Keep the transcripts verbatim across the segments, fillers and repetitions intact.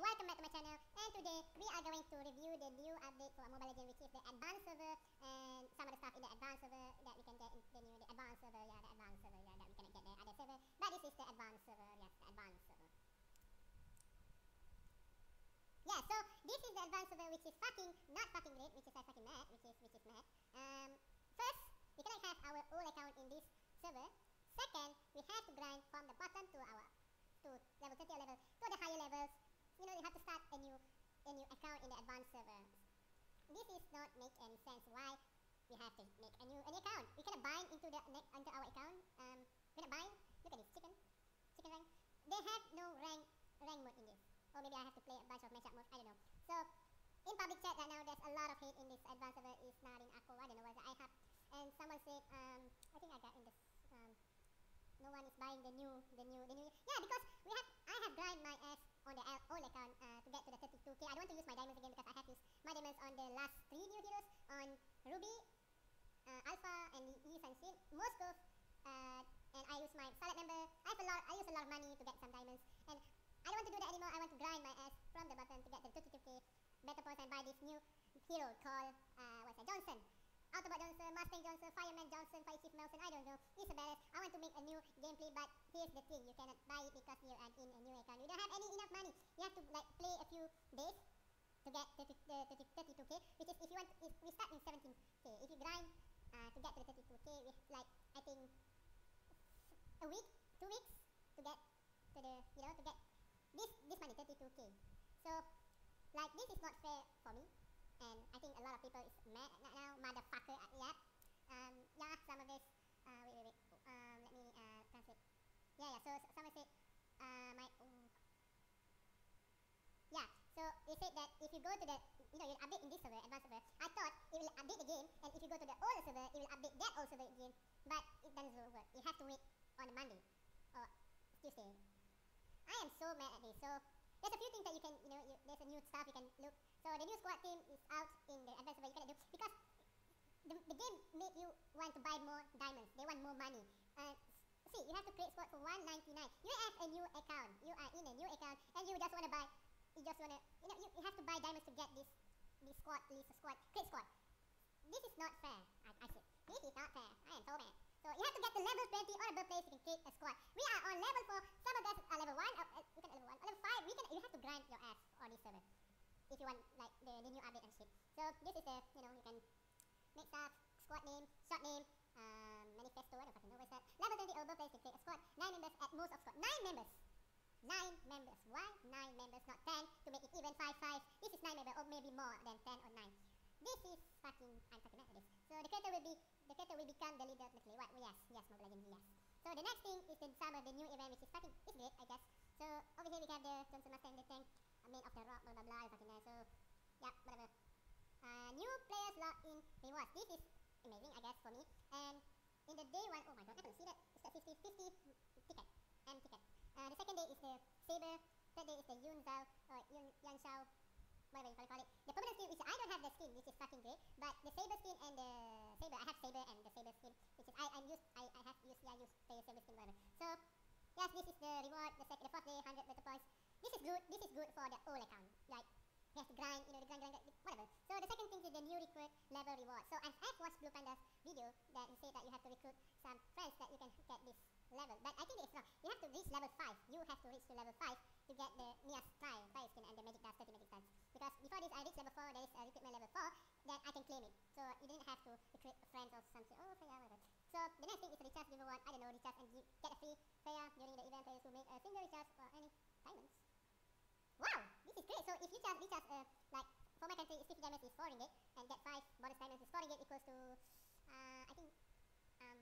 welcome back to my channel, and today we are going to review the new update for Mobile Legends, which is the advanced server, and some of the stuff in the advanced server that we can get in the new the advanced server, yeah, the advanced server, yeah, that we cannot get the other server, but this is the advanced server, yes, the advanced server. Yeah, so this is the advanced server, which is fucking, not fucking great, which is like fucking mad, which is, which is mad. Um, first, we cannot have our old account in this server. Second, we have to grind from the bottom to our, to level thirty or level, to the higher levels. You know, you have to start a new, a new account in the advanced server. This is not make any sense why we have to make a new, a new account. We cannot bind into the, into our account. Um, we cannot bind. Look at this, chicken, chicken rank. They have no rank, rank mode in this. Or maybe I have to play a bunch of matchup modes, I don't know. So, in public chat right now, there's a lot of hate in this advanced server. Is not in Akko, I don't know what I have. And someone said, um, I think I got in this, um, no one is buying the new, the new, the new, yeah, because we have, I have grind my ass on the old account uh, to get to the thirty-two K. I don't want to use my diamonds again because I have used my diamonds on the last three new heroes, on Ruby, uh, Alpha, and Eve and Sid, Moskov, uh, and I use my Salad member. I have a lot, I use a lot of money to get some diamonds, and I don't want to do that anymore. I want to grind my ass from the bottom to get the thirty-two K better points and buy this new hero called, uh, what's that, Johnson. Autobot Johnson, Mustang Johnson, Fireman Johnson, Fire Chief Nelson, I don't know. It's a badass. I want to make a new gameplay, but here's the thing. You cannot buy it because you're in a new account. You don't have any enough money. You have to like play a few days to get thirty, thirty, thirty-two K, which is if you want, if we start in seventeen K. If you grind uh, to get to the thirty-two K, we like, I think, a week, two weeks to get to the, you know, to get this, this money, thirty-two K. So, like, this is not fair for me. And I think a lot of people is mad right now, motherfucker, uh, yeah. Um, yeah, some of this, uh, wait, wait, wait, um, let me, uh, translate. Yeah, yeah, so, so someone said, uh, my, um, yeah, so they said that if you go to the, you know, you update in this server, advanced server, I thought it will update the game, and if you go to the older server, it will update that old server again, but it doesn't work. You have to wait on a Monday, or Tuesday. I am so mad at this, so, there's a few things that you can, you know, you, there's a new stuff you can look. So the new squad team is out in the advanced server. You cannot do because the, the game make you want to buy more diamonds. They want more money. Uh, see, you have to create squad for one ninety-nine. You have a new account. You are in a new account, and you just wanna buy. You just wanna, you know, you, you have to buy diamonds to get this, this squad, this squad, create squad. This is not fair. I, I said, this is not fair. I am so mad. So you have to get the level twenty or above place to create a squad. We are on level four. Some of us are level one. Uh, we can level one, level five. We can. You have to grind your ass on this server if you want like the, the new update and shit. So this is the, you know, you can make stuff, squad name, short name, um, manifesto. I don't fucking know what's that. Level twenty or above place to create a squad. Nine members at most of squad. Nine members. Nine members. Why nine members, not ten? To make it even. Five, five. This is nine members, or maybe more than ten or nine. This is fucking, I'm fucking mad at this. So the character will be, the character will become the leader of the play. What? Well, yes, yes, Mobile Legends, yes. So the next thing is the some of the new event, which is fucking, it's great, I guess. So over here we have the Johnson Mustang, the tank, uh, made of the rock, blah blah blah, fucking nice. So yeah, whatever. Uh, new players log in rewards. This is amazing, I guess, for me. And in the day one, oh my god, I can see that. It's the fifty fifty ticket, M ticket. Uh, the second day is the Saber. Third day is the Yun Zhao, or Yun Yan Shao. Whatever you call it. The permanent skin, which I don't have the skin, which is fucking great. But the Saber skin and the Saber, I have Saber and the Saber skin, which is I I use I, I have used yeah I use the Saber skin whatever. So yes, this is the reward. The second, the fourth day, one hundred better points. This is good. This is good for the old account. Like you have to grind, you know, the grind, grind, grind, whatever. So the second thing is the new recruit level reward. So I've, I've watched Blue Panda's video that he said that you have to recruit some friends that you can get this level. But I think it's wrong. You have to reach level five. You have to reach to level five to get the Mia's Fire, Fire skin and the Magic Dust, thirty Magic Dust. Because before this I reached level four, there is a recruitment level four that I can claim it. So you didn't have to recruit friends or something. Oh, Freya, whatever. So the next thing is the recharge reward. I don't know, recharge and get a free Freya during the event. Players who make a single recharge for any diamonds. Wow, this is great. So if you charge recharge, uh, like for my country, is fifty diamonds is four ringgit, and get five bonus diamonds is four ringgit equals to, uh, I think, um,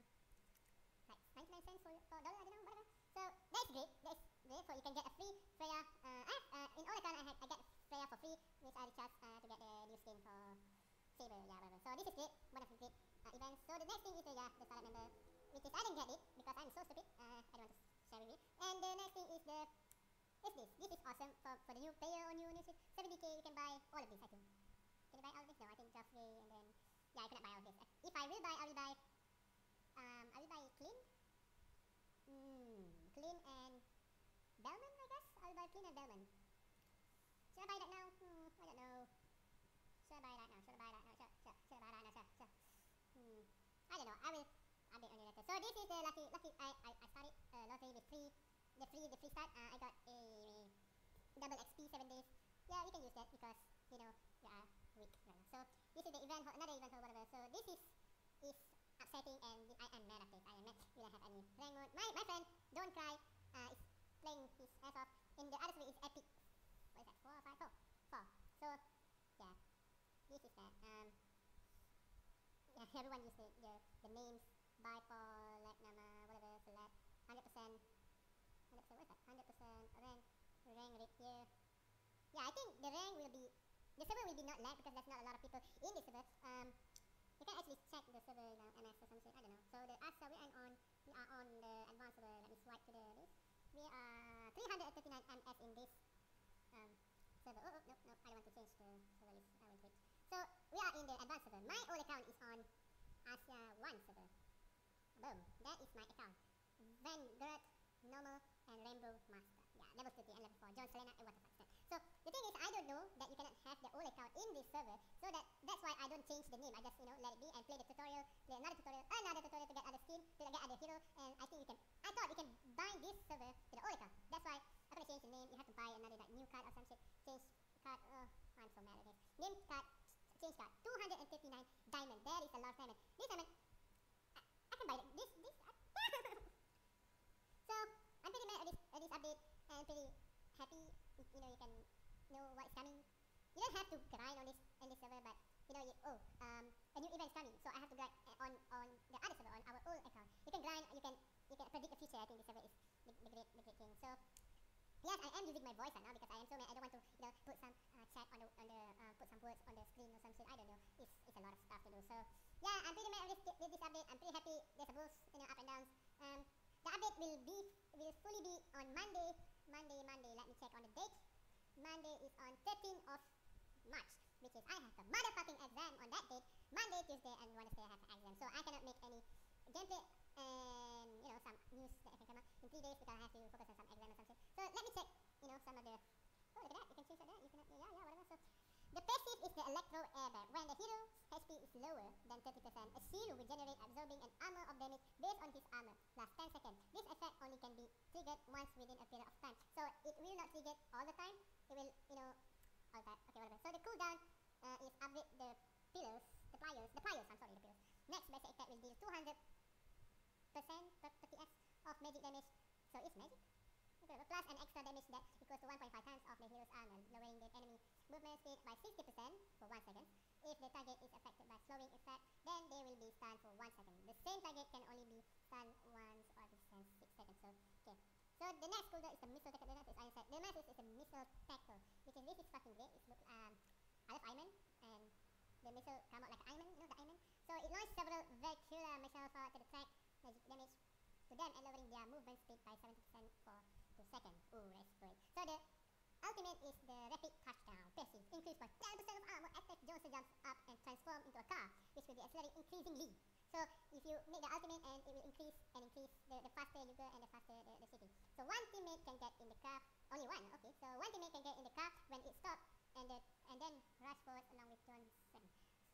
like ninety-nine cents for for dollar. I don't know, whatever. So that's great. That's great. So you can get a free Freya. Uh, I have, uh, in all account I had I get Freya for free, which I recharge uh, to get the new skin for Saber. Yeah, whatever. So this is great. One of the great uh, events. So the next thing is the yeah the Salad member, which is I didn't get it because I'm so stupid. Uh, I don't want to share with you. And the next thing is the is this. This is awesome for, for the new player or new new seventy K. You can buy all of this. I think. Can you buy all of this? No, I think Joffrey and then yeah, I cannot buy all of this. If I will buy, I will buy. Um, I will buy Clean. Hmm, Clean and Bellman, I guess. I'll buy Clean and Bellman. So this is the lucky, lucky, I, I, I started uh, lottery with free, the free, the free start, uh, I got a double X P seven days. Yeah, we can use that because, you know, we are weak right now. So this is the event, another event or whatever. So this is, is upsetting and I am mad of this. I am mad. We don't have any rank mode. My, my friend, Don't Cry, uh, is playing his ass off. In the other server is epic. What is that? Four or five? Four. Four. So, yeah. This is that. Um, yeah, everyone uses the, the, the names. Bipol, like Nama, whatever, select. one hundred percent. one hundred percent, what is that? one hundred percent rank. Rank rate here. Yeah, I think the rank will be, the server will be not lag because there's not a lot of people in the server. Um, you can actually check the server now, M S or some shit, I don't know. So the Asa we are on, we are on the advanced server. Let me swipe to the this. We are three hundred thirty-nine M S in this um server. Oh, oh, no, no, I don't want to change the server list. I will quit. So we are in the advanced server. My old account is on Asia one server. Boom, that is my account. Vanguard, normal, and Rainbow Master. Yeah, level thirty and level four. John Selena and what the fuck is that? So the thing is, I don't know that you cannot have the old account in this server, so that that's why I don't change the name. I just, you know, let it be and play the tutorial, play another tutorial, another tutorial to get other skin, to get other hero, and I think you can. I thought you can bind this server to the old account. That's why I'm gonna change the name. You have to buy another like new card or some shit. Change card. Oh, I'm so mad at this. Name card. Change card. two hundred thirty-nine diamond. There is a lot of diamond. This diamond. I, I can buy it. This this. I, so I'm pretty mad at this at this update and pretty happy. You know, you can know what's coming. You don't have to grind on this on this server, but you know, you, oh, um, a new event is coming, so I have to grind uh, on on the other server on our old account. You can grind, you can you can predict the future. I think this server is the, the great the great thing. So yes, I am using my voice right now because I am so mad. I don't want to, you know, put some uh, chat on the on the uh, put some words on the screen or some shit. I don't know. It's it's a lot of stuff to do. So yeah, I'm pretty mad with this, with this update. I'm pretty happy. There's a boost, you know, up and downs. Um, the update will be will fully be on Monday. Monday, Monday. Let me check on the date. Monday is on thirteenth of March, which is I have the motherfucking exam on that date. Monday, Tuesday, and Wednesday I have the exam, so I cannot make any gameplay and, you know, some news that I can come out in three days because I have to focus on some exam or some shit. So let me check, you know, some of the. Oh, look at that! You can change that there. You can, yeah, yeah, whatever. So the passive is the electro airbag. When the hero H P is lower than thirty percent, a shield will generate absorbing an armor of damage based on his armor. Last ten seconds. This effect only can be triggered once within a period of time. So it will not trigger all the time. It will, you know, all that. Okay, whatever. So the cooldown uh, is upgrade the pillars, the pliers, the pliers. I'm sorry, the pillars. Next basic attack will deal two hundred percent per thirty x of magic damage. So it's magic. Okay, plus an extra damage that equals to one point five times of the hero's armor, lowering the enemy movement speed by sixty percent for one second. If the target is affected by slowing effect, then they will be stunned for one second. The same target can only be stunned once or within six seconds. So, okay. So the next cooldown is the missile tackle. The next is Iron Sight. The next is, is the missile tackle, which is this is fucking great. It's look um, I love Iron Man, and the missile come out like Iron Man, you know the Iron Man. So it launches several vehicular missiles to the track magic damage to them and lowering their movement speed by seventy percent for two seconds. Ooh, that's great. So the ultimate is the rapid touchdown. Passive increased by ten percent of armor attack. Johnson jumps up and transforms into a car, which will be accelerated increasingly. So if you make the ultimate and it will increase and increase the, the faster you go and the faster the, the city. So one teammate can get in the car, only one, okay. So one teammate can get in the car when it stops and the, and then rush forward along with Johnson. So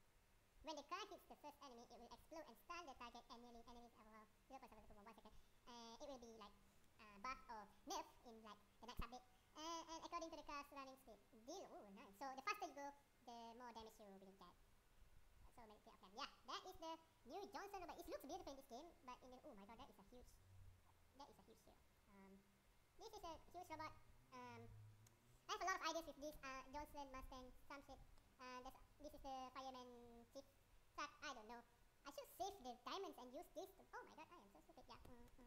when the car hits the first enemy, it will explode and stun the target and nearly enemies overall zero point seven for one second. Uh, it will be like uh, buff or nerf in like the next update. Uh, and according to the car's running speed, deal. Ooh, nice. So the faster you go, the more damage you will get. So many of them. Yeah, that is the new Johnson robot. It looks beautiful in this game, but in the oh my god, that is a huge, that is a huge hero. Um, this is a huge robot. Um, I have a lot of ideas with this. Uh, Johnson Mustang, some shit. Uh, this, this is the fireman chief truck. I don't know. I should save the diamonds and use this. To, oh my god, I am so stupid. Yeah.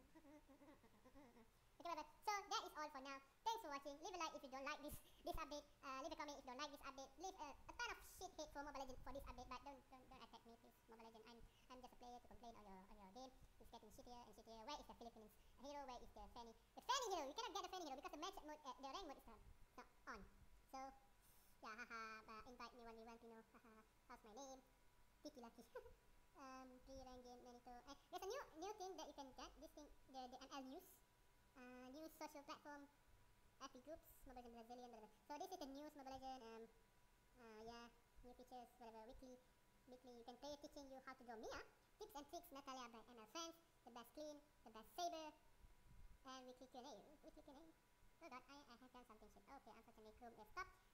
Okay, whatever. So that is all for now. Thanks for watching. Leave a like if you don't like this this update. Uh, leave a comment if you don't like this update. Leave a, a ton of shit hate for Mobile Legends for this update, but don't don't don't attack me, please. Mobile Legends. I'm I'm just a player to complain on your on your game. It's getting shittier and shittier. Where is the Philippines hero? Where is the Fanny? The Fanny hero. You cannot get the Fanny hero because the match mode, uh, the rank mode is not, not on. So yeah, haha. Uh, invite me when you want to know. Haha. How's my name? Tiki Lucky. um, free rank game. Nanito. Uh, there's a new new thing that you can get. This thing, the the M L news. Uh, news social platform, F B groups, Mobile Legends Brazilian, whatever. So this is the news Mobile Legends, um, uh, yeah, new features, whatever, weekly, weekly, you can play teaching you how to draw Mia, tips and tricks Natalia by M L Fans, the best clean, the best saber, and weekly Q and A. Weekly Q and A. Oh god, I, I have done something shit. Okay, unfortunately Chrome is stopped.